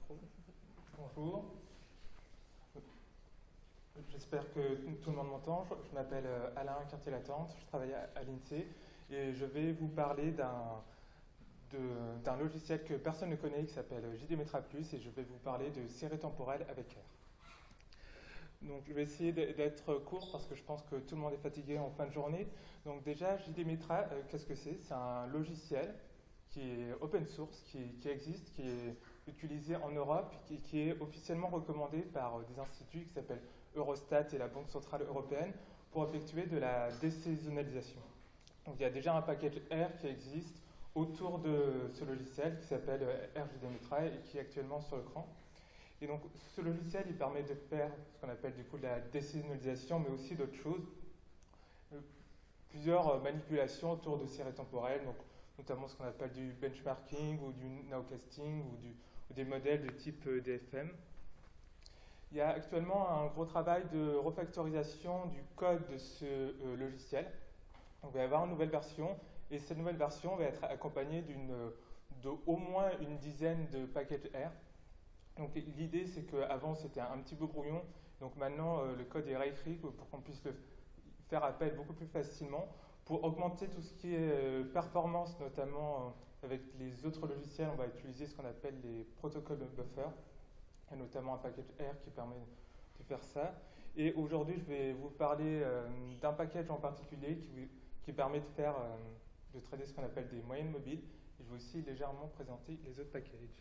Bonjour. J'espère que tout le monde m'entend. Je m'appelle Alain Cartier-Latente, je travaille à l'INSEE et je vais vous parler d'un logiciel que personne ne connaît qui s'appelle JDMetra+, et je vais vous parler de séries temporelles avec R. Donc je vais essayer d'être court parce que je pense que tout le monde est fatigué en fin de journée. Donc déjà, JDMetra, qu'est-ce que c'est? C'est un logiciel qui est open source, qui existe, qui est utilisé en Europe, qui est officiellement recommandé par des instituts qui s'appellent Eurostat et la Banque Centrale Européenne pour effectuer de la désaisonnalisation. Donc il y a déjà un package R qui existe autour de ce logiciel qui s'appelle RJDMetra et qui est actuellement sur l'écran. Et donc ce logiciel, il permet de faire ce qu'on appelle du coup de la désaisonnalisation, mais aussi d'autres choses. Plusieurs manipulations autour de séries temporelles, donc notamment ce qu'on appelle du benchmarking ou du nowcasting ou des modèles de type DFM. Il y a actuellement un gros travail de refactorisation du code de ce logiciel. Donc, il va y avoir une nouvelle version, et cette nouvelle version va être accompagnée d'au moins une dizaine de packages R. Donc l'idée, c'est qu'avant, c'était un petit peu brouillon. Donc maintenant, le code est réécrit pour qu'on puisse le faire appel beaucoup plus facilement. Pour augmenter tout ce qui est performance, notamment avec les autres logiciels, on va utiliser ce qu'on appelle les protocoles buffer, et notamment un package R qui permet de faire ça. Et aujourd'hui, je vais vous parler d'un package en particulier qui permet de traiter ce qu'on appelle des moyennes mobiles. Et je vais aussi légèrement présenter les autres packages.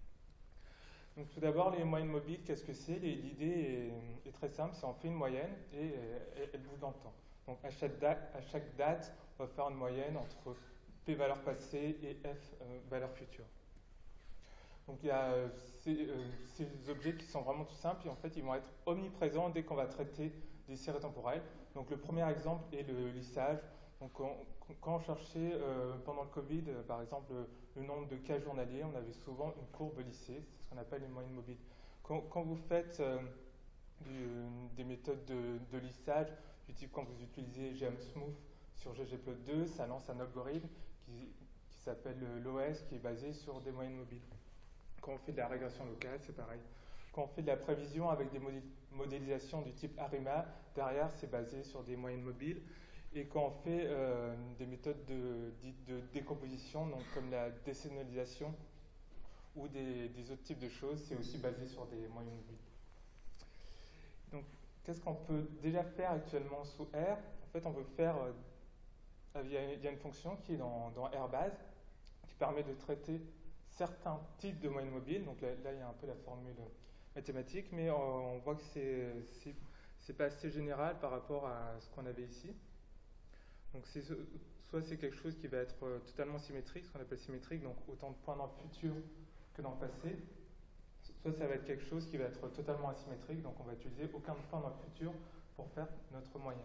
Donc tout d'abord, les moyennes mobiles, qu'est-ce que c'est? L'idée est très simple, c'est on fait une moyenne et elle bouge dans le temps. Donc à chaque date, on va faire une moyenne entre P valeur passée et F valeur future. Donc il y a ces objets qui sont vraiment tout simples et en fait ils vont être omniprésents dès qu'on va traiter des séries temporelles. Donc le premier exemple est le lissage. Donc quand on cherchait pendant le Covid, par exemple, le nombre de cas journaliers, on avait souvent une courbe lissée, c'est ce qu'on appelle une moyenne mobile. Quand vous faites des méthodes de lissage, du type quand vous utilisez GMSmooth sur ggplot2, ça lance un algorithme qui s'appelle l'OS, qui est basé sur des moyennes mobiles. Quand on fait de la régression locale, c'est pareil. Quand on fait de la prévision avec des modélisations du type ARIMA, derrière, c'est basé sur des moyennes mobiles. Et quand on fait des méthodes dites de décomposition, donc comme la désaisonnalisation ou des autres types de choses, c'est aussi basé sur des moyennes mobiles. Donc, qu'est-ce qu'on peut déjà faire actuellement sous R? En fait, on peut faire, il y a une fonction qui est dans RBase qui permet de traiter certains types de moyennes mobiles. Donc là, il y a un peu la formule mathématique, mais on voit que c'est pas assez général par rapport à ce qu'on avait ici. Donc soit c'est quelque chose qui va être totalement symétrique, ce qu'on appelle symétrique, donc autant de points dans le futur que dans le passé. Soit ça va être quelque chose qui va être totalement asymétrique, donc on va utiliser aucun point dans le futur pour faire notre moyenne.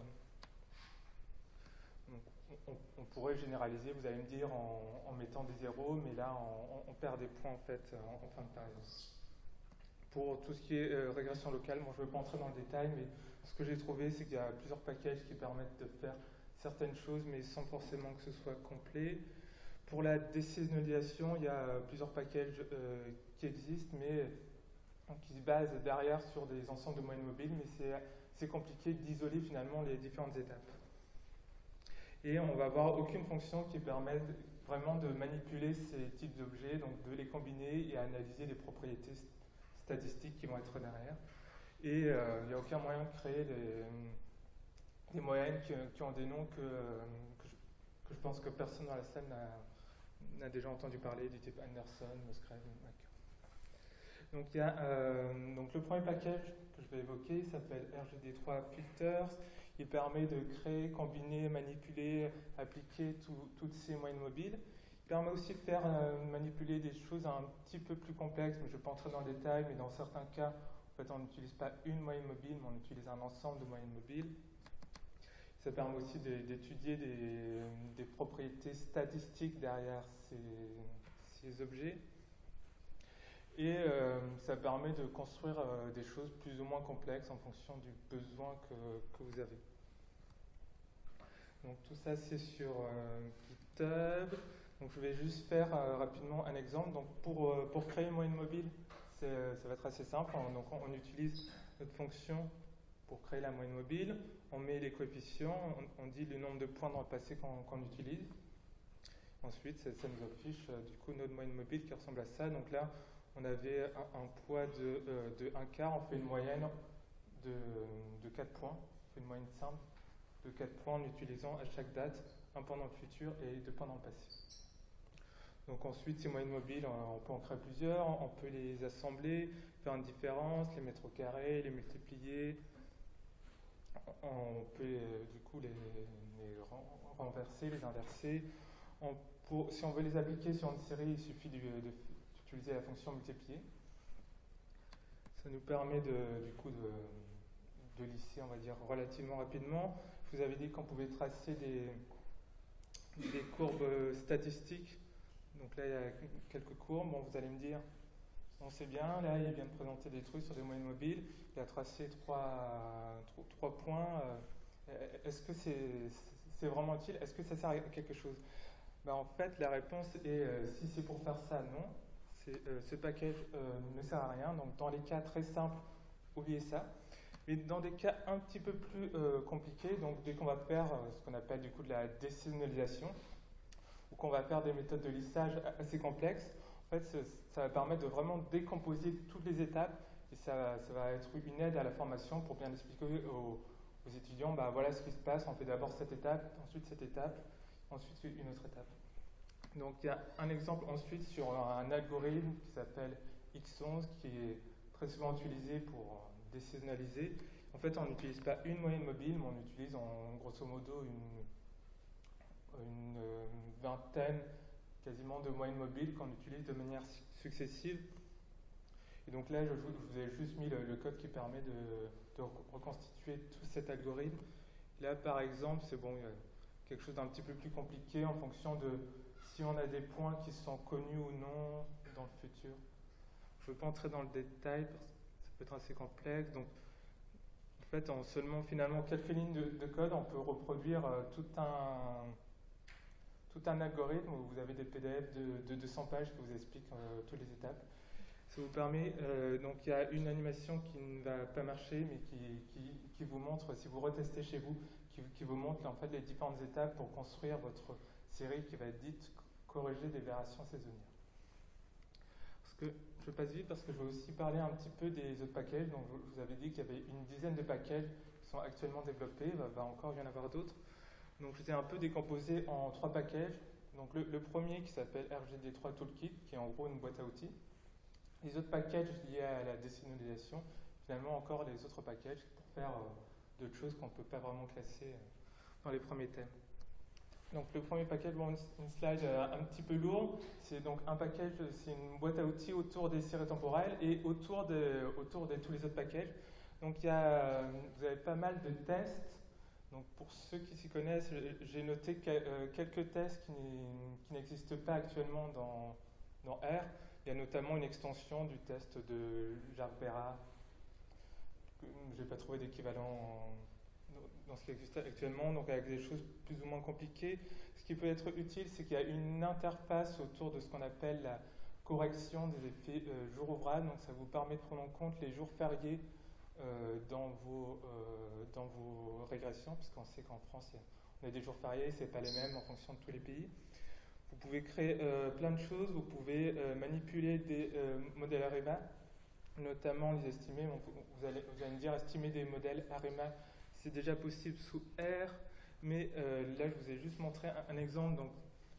Donc, on pourrait généraliser, vous allez me dire, en mettant des zéros, mais là on perd des points en fait en fin de période. Pour tout ce qui est régression locale, moi je ne vais pas entrer dans le détail, mais ce que j'ai trouvé, c'est qu'il y a plusieurs packages qui permettent de faire certaines choses, mais sans forcément que ce soit complet. Pour la désaisonnalisation, il y a plusieurs packages qui existent, mais qui se basent derrière sur des ensembles de moyennes mobiles, mais c'est compliqué d'isoler finalement les différentes étapes. Et on va avoir aucune fonction qui permette vraiment de manipuler ces types d'objets, donc de les combiner et analyser les propriétés statistiques qui vont être derrière. Et il n'y a aucun moyen de créer des moyennes qui ont des noms que je pense que personne dans la salle n'a déjà entendu parler, du type Anderson, Musgrave, Mac. Donc, donc le premier package que je vais évoquer s'appelle RGD3 Filters. Il permet de créer, combiner, manipuler, appliquer toutes ces moyennes mobiles. Il permet aussi de faire manipuler des choses un petit peu plus complexes, mais je ne vais pas entrer dans le détail, mais dans certains cas, en fait, on n'utilise pas une moyenne mobile, mais on utilise un ensemble de moyennes mobiles. Ça permet aussi d'étudier des propriétés statistiques derrière ces objets. Et ça permet de construire des choses plus ou moins complexes en fonction du besoin que vous avez. Donc tout ça c'est sur GitHub. Donc je vais juste faire rapidement un exemple. Donc pour créer une moyenne mobile, ça va être assez simple. Donc on utilise notre fonction pour créer la moyenne mobile. On met les coefficients, on dit le nombre de points dans le passé qu'on utilise. Ensuite, ça nous affiche du coup notre moyenne mobile qui ressemble à ça. Donc là, on avait un poids de 1 quart. On fait une moyenne de 4 points. On fait une moyenne simple de 4 points en utilisant à chaque date un point dans le futur et 2 points dans le passé. Donc ensuite, ces moyennes mobiles, on peut en créer plusieurs, on peut les assembler, faire une différence, les mettre au carré, les multiplier. On peut du coup les renverser, les inverser. Si on veut les appliquer sur une série, il suffit d'utiliser la fonction multiplier. Ça nous permet du coup de lisser, on va dire, relativement rapidement. Je vous avais dit qu'on pouvait tracer des courbes statistiques. Donc là, il y a quelques courbes. Bon, vous allez me dire, on sait bien, là, il vient de présenter des trucs sur des moyennes mobiles. Il a tracé trois points. Est-ce que c'est vraiment utile? Est-ce que ça sert à quelque chose? Ben, en fait, la réponse est si c'est pour faire ça, non. Ce package ne sert à rien. Donc, dans les cas très simples, oubliez ça. Mais dans des cas un petit peu plus compliqués, donc dès qu'on va faire ce qu'on appelle du coup de la désaisonnalisation, ou qu'on va faire des méthodes de lissage assez complexes, en fait, ça va permettre de vraiment décomposer toutes les étapes et ça va être une aide à la formation pour bien expliquer aux étudiants, bah, voilà ce qui se passe, on fait d'abord cette étape, ensuite cette étape, ensuite une autre étape. Donc il y a un exemple ensuite sur un algorithme qui s'appelle X11 qui est très souvent utilisé pour désaisonnaliser. En fait, on n'utilise pas une moyenne mobile, mais on utilise grosso modo une vingtaine quasiment de moyennes mobiles qu'on utilise de manière successive. Et donc là, je vous ai juste mis le code qui permet de reconstituer tout cet algorithme. Là, par exemple, c'est bon, il y a quelque chose d'un petit peu plus compliqué en fonction de si on a des points qui sont connus ou non dans le futur. Je ne veux pas entrer dans le détail parce que ça peut être assez complexe. Donc, en fait, en seulement finalement quelques lignes de code, on peut reproduire tout un algorithme où vous avez des PDF de 200 pages qui vous expliquent toutes les étapes. Ça vous permet, donc il y a une animation qui ne va pas marcher, mais qui vous montre, si vous retestez chez vous, qui vous montre en fait les différentes étapes pour construire votre série qui va être dite corriger des variations saisonnières. Parce que je passe vite parce que je vais aussi parler un petit peu des autres packages. Donc je vous avais dit qu'il y avait une dizaine de packages qui sont actuellement développés, il va encore y en avoir d'autres. Donc je les ai un peu décomposés en 3 packages. Donc le premier qui s'appelle RGD3 Toolkit, qui est en gros une boîte à outils. Les autres packages liés à la désaisonnalisation, finalement encore les autres packages pour faire d'autres choses qu'on ne peut pas vraiment classer dans les premiers thèmes. Donc le premier package, bon, une slide un petit peu lourde, c'est donc un package, c'est une boîte à outils autour des séries temporelles et autour de tous les autres packages. Donc vous avez pas mal de tests. Donc pour ceux qui s'y connaissent, j'ai noté quelques tests qui n'existent pas actuellement dans R. Il y a notamment une extension du test de Jarbera. Je n'ai pas trouvé d'équivalent dans ce qui existe actuellement, donc avec des choses plus ou moins compliquées. Ce qui peut être utile, c'est qu'il y a une interface autour de ce qu'on appelle la correction des effets jours ouvrables. Donc ça vous permet de prendre en compte les jours fériés dans vos régressions, puisqu'on sait qu'en France, on a des jours fériés, ce n'est pas les mêmes en fonction de tous les pays. Vous pouvez créer plein de choses, vous pouvez manipuler des modèles ARIMA, notamment les estimer. Vous allez me dire, estimer des modèles ARIMA, c'est déjà possible sous R, mais là je vous ai juste montré un exemple donc,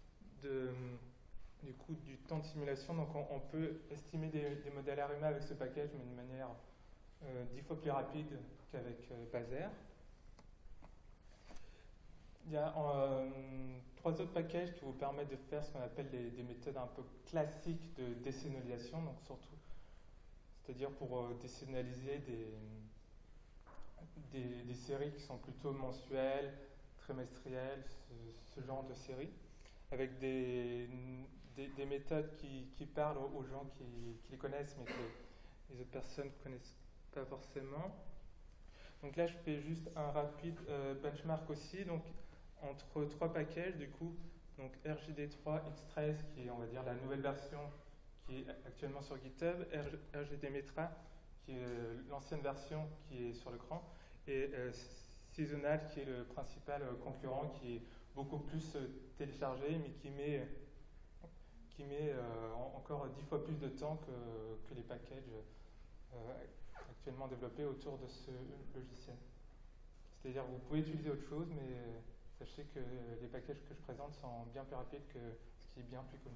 du temps de simulation. Donc on peut estimer des modèles ARIMA avec ce package, mais de manière 10 fois plus rapide qu'avec Bazer. Il y a 3 autres packages qui vous permettent de faire ce qu'on appelle des méthodes un peu classiques de désaisonnalisation, donc surtout, c'est-à-dire pour désaisonnaliser des séries qui sont plutôt mensuelles, trimestrielles, ce genre de séries, avec des méthodes qui parlent aux gens qui les connaissent, mais que les autres personnes ne connaissent pas forcément. Donc là, je fais juste un rapide benchmark aussi. Donc, entre 3 packages, du coup, donc RGD3 X13, qui est, on va dire, la nouvelle version qui est actuellement sur GitHub, RGDMetra, qui est l'ancienne version qui est sur l'écran, et Seasonal, qui est le principal concurrent, qui est beaucoup plus téléchargé, mais qui met encore 10 fois plus de temps que les packages actuellement développés autour de ce logiciel. C'est-à-dire que vous pouvez utiliser autre chose, mais sachez que les packages que je présente sont bien plus rapides que ce qui est bien plus connu.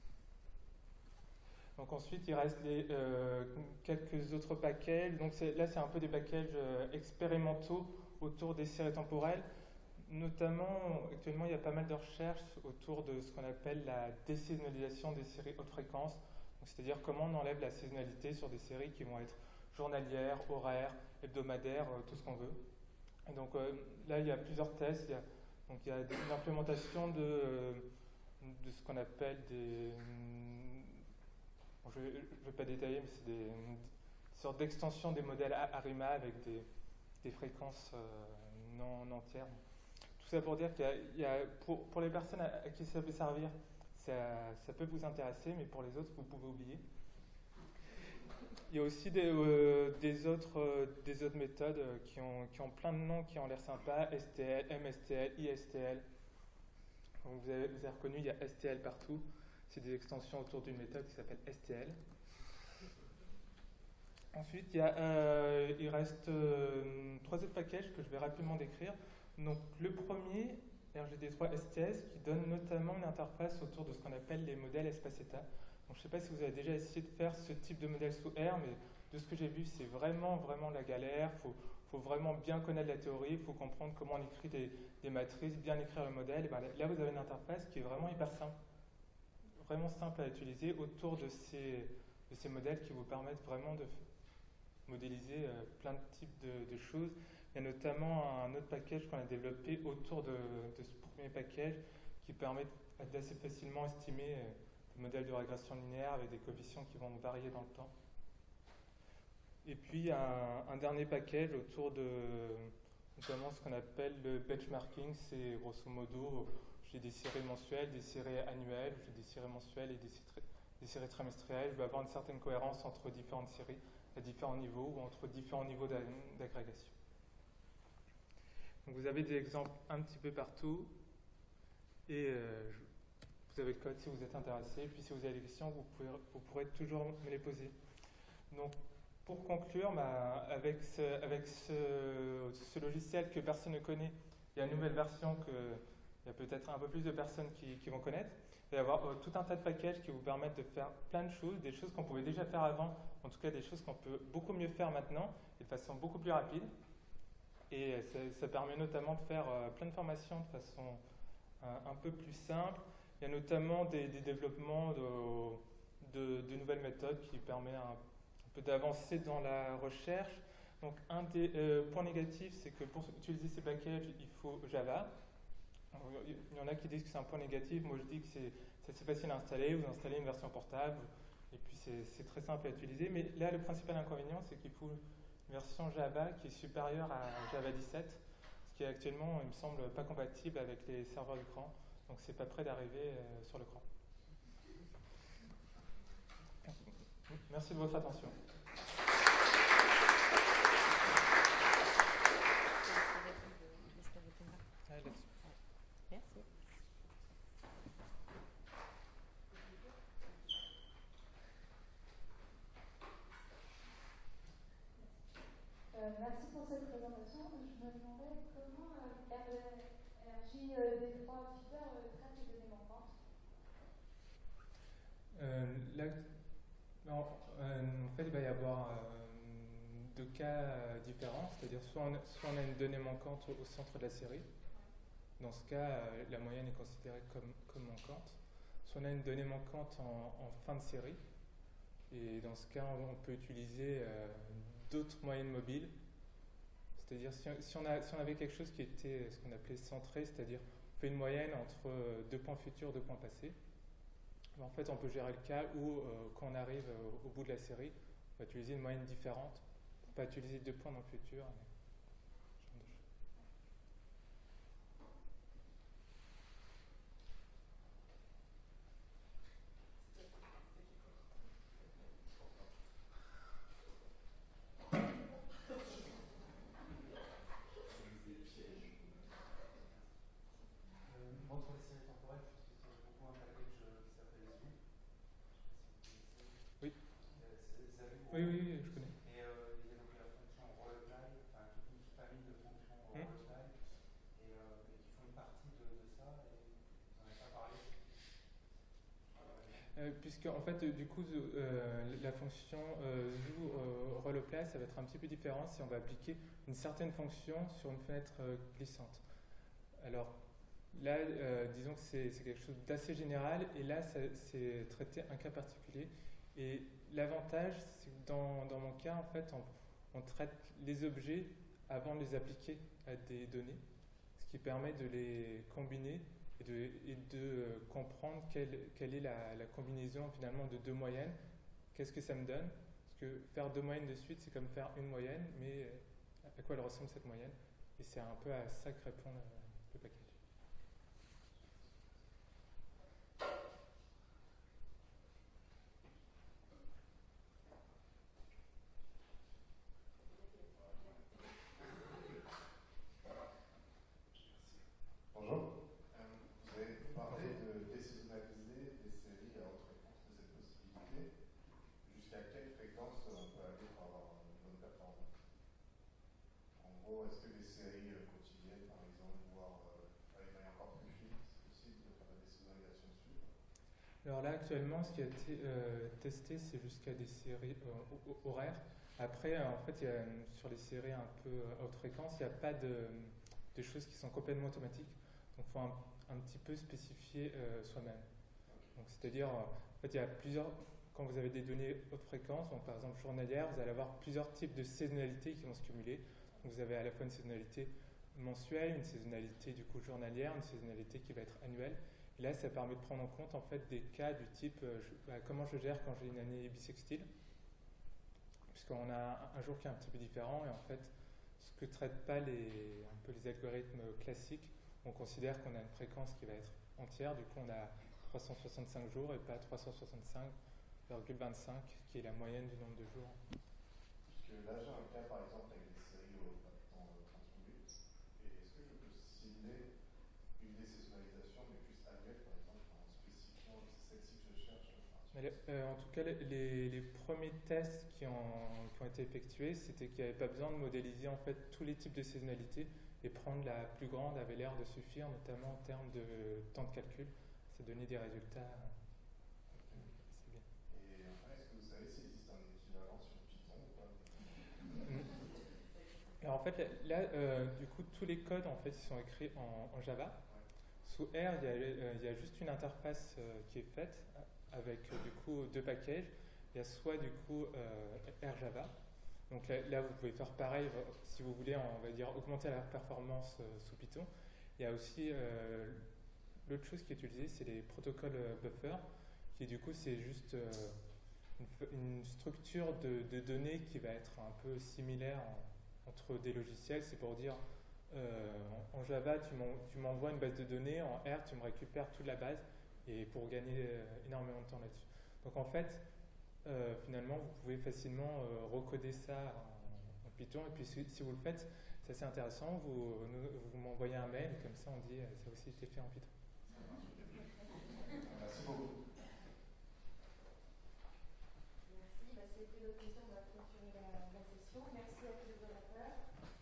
Donc ensuite, il reste quelques autres packages. Donc là, c'est un peu des packages expérimentaux autour des séries temporelles. Notamment, actuellement, il y a pas mal de recherches autour de ce qu'on appelle la désaisonnalisation des séries haute fréquence. C'est-à-dire comment on enlève la saisonnalité sur des séries qui vont être journalières, horaires, hebdomadaires, tout ce qu'on veut. Et donc là, il y a plusieurs tests. Il y a une implémentation de ce qu'on appelle des... Bon, je ne vais pas détailler, mais c'est des sortes d'extensions des modèles ARIMA avec des fréquences non entières. Tout ça pour dire pour les personnes à qui ça peut servir, ça peut vous intéresser, mais pour les autres, vous pouvez oublier. Il y a aussi des autres méthodes qui ont plein de noms qui ont l'air sympas, STL, MSTL, ISTL. Donc vous avez reconnu, il y a STL partout. C'est des extensions autour d'une méthode qui s'appelle STL. Ensuite, il reste 3 autres packages que je vais rapidement décrire. Donc le premier, RGD3 STS, qui donne notamment une interface autour de ce qu'on appelle les modèles espace-état. Donc, je ne sais pas si vous avez déjà essayé de faire ce type de modèle sous R, mais de ce que j'ai vu, c'est vraiment la galère. Il faut vraiment bien connaître la théorie, il faut comprendre comment on écrit des matrices, bien écrire le modèle. Et bien, là, vous avez une interface qui est vraiment hyper simple, vraiment simple à utiliser autour de ces modèles qui vous permettent vraiment de modéliser plein de types de choses. Il y a notamment un autre package qu'on a développé autour de ce premier package qui permet d'assez facilement estimer des modèles de régression linéaire avec des coefficients qui vont varier dans le temps. Et puis un dernier package autour de notamment ce qu'on appelle le benchmarking. C'est grosso modo, j'ai des séries mensuelles, des séries annuelles, j'ai des séries mensuelles et des séries trimestrielles. Je vais avoir une certaine cohérence entre différentes séries à différents niveaux ou entre différents niveaux d'agrégation. Donc vous avez des exemples un petit peu partout et vous avez le code si vous êtes intéressé. Et puis si vous avez des questions, vous pourrez toujours me les poser. Donc pour conclure, avec ce logiciel que personne ne connaît, il y a une nouvelle version il y a peut-être un peu plus de personnes qui vont connaître. Il va y avoir tout un tas de packages qui vous permettent de faire plein de choses, des choses qu'on pouvait déjà faire avant, en tout cas des choses qu'on peut beaucoup mieux faire maintenant et de façon beaucoup plus rapide. Et ça permet notamment de faire plein de formations de façon un peu plus simple. Il y a notamment des développements de nouvelles méthodes qui permettent un peu d'avancer dans la recherche. Donc un des points négatifs, c'est que pour utiliser ces packages, il faut Java. Il y en a qui disent que c'est un point négatif. Moi, je dis que c'est assez facile à installer. Vous installez une version portable et puis c'est très simple à utiliser. Mais là, le principal inconvénient, c'est qu'il faut une version Java qui est supérieure à Java 17, ce qui est actuellement, il me semble, pas compatible avec les serveurs d'écran. Donc, c'est pas prêt d'arriver sur l'écran. Merci de votre attention. Merci. Merci pour cette présentation. Je me demandais comment RJD3 Fiber traite les données manquantes. En fait, il va y avoir 2 cas différents, c'est-à-dire soit on a une donnée manquante au centre de la série. Dans ce cas, la moyenne est considérée comme manquante. Soit on a une donnée manquante en fin de série. Et dans ce cas, on peut utiliser d'autres moyennes mobiles. C'est-à-dire, si on avait quelque chose qui était ce qu'on appelait centré, c'est-à-dire on fait une moyenne entre 2 points futurs, 2 points passés, en fait, on peut gérer le cas où, quand on arrive au bout de la série, on va utiliser une moyenne différente pour ne pas utiliser 2 points dans le futur. Puisque en fait, du coup, la fonction zoo role-play, ça va être un petit peu différent si on va appliquer une certaine fonction sur une fenêtre glissante. Alors là, disons que c'est quelque chose d'assez général, et là, c'est traiter un cas particulier. Et l'avantage, c'est que dans mon cas, en fait, on traite les objets avant de les appliquer à des données, ce qui permet de les combiner et de comprendre quelle est la combinaison finalement de deux moyennes. Qu'est-ce que ça me donne? Parce que faire deux moyennes de suite, c'est comme faire une moyenne, mais à quoi elle ressemble cette moyenne? Et c'est un peu à ça que répond le package. Bonjour. Vous avez parlé de désaisonnaliser des séries à haute fréquence, de cette possibilité. Jusqu'à quelle fréquence on peut aller pour avoir une bonne performance? En gros, est-ce que des séries quotidiennes, par exemple, voire avec un encore plus fixe, c'est possible de faire la désaisonnalisation dessus? Alors là, actuellement, ce qui a été testé, c'est jusqu'à des séries horaires. Après, en fait, sur les séries un peu à haute fréquence, il n'y a pas de choses qui sont complètement automatiques. Donc, il faut un petit peu spécifier soi-même. Donc, c'est-à-dire, en fait, il y a plusieurs. Quand vous avez des données haute fréquence, donc par exemple journalière, vous allez avoir plusieurs types de saisonnalités qui vont se cumuler. Donc, vous avez à la fois une saisonnalité mensuelle, une saisonnalité du coup journalière, une saisonnalité qui va être annuelle. Et là, ça permet de prendre en compte en fait des cas du type comment je gère quand j'ai une année bissextile, puisqu'on a un jour qui est un petit peu différent, et en fait, ce que ne traitent pas un peu les algorithmes classiques, on considère qu'on a une fréquence qui va être entière, du coup on a 365 jours et pas 365,25 qui est la moyenne du nombre de jours. Puisque là j'ai un cas par exemple avec des séries dans 30 minutes, et est-ce que je peux cibler une désaisonnalisation mais plus annuelle par exemple en spécifiant c'est celle-ci que je cherche? En tout cas, les premiers tests qui ont été effectués, c'était qu'il n'y avait pas besoin de modéliser en fait tous les types de saisonnalité, et prendre la plus grande avait l'air de suffire, notamment en termes de temps de calcul. Ça donnait des résultats assez bien. Et enfin, est-ce que vous savez s'il existe un équivalent sur Python ou pas? Alors en fait, là, du coup, tous les codes en fait, ils sont écrits en Java. Sous R, il y a juste une interface qui est faite avec du coup deux packages. Il y a soit du coup RJava. Donc là, vous pouvez faire pareil si vous voulez, on va dire, augmenter la performance sous Python. Il y a aussi l'autre chose qui est utilisée, c'est les protocoles buffer, qui du coup c'est juste une structure de données qui va être un peu similaire entre des logiciels. C'est pour dire en Java, tu m'envoies une base de données, en R, tu me récupères toute la base, et pour gagner énormément de temps là-dessus. Donc en fait, finalement, vous pouvez facilement recoder ça en Python, et puis si vous le faites, c'est assez intéressant, vous m'envoyez un mail, comme ça on dit ça a aussi été fait en Python. Merci beaucoup. Merci. Si vous avez d'autres questions, on va clôturer la session. Merci à tous les orateurs.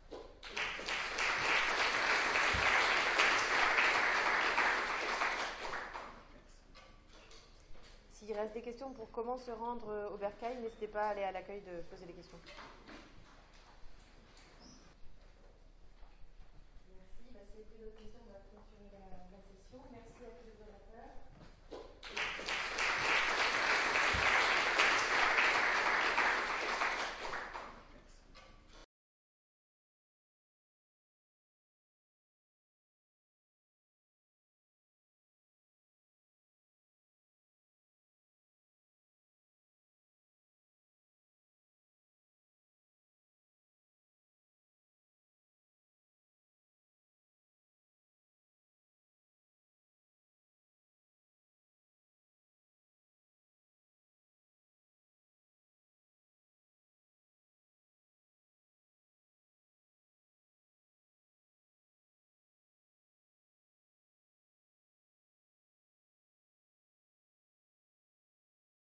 S'il reste des questions pour comment se rendre au Bercail, n'hésitez pas à aller à l'accueil de poser des questions. Merci. Si vous avez d'autres questions, on va clôturer la session. Merci à tous les orateurs.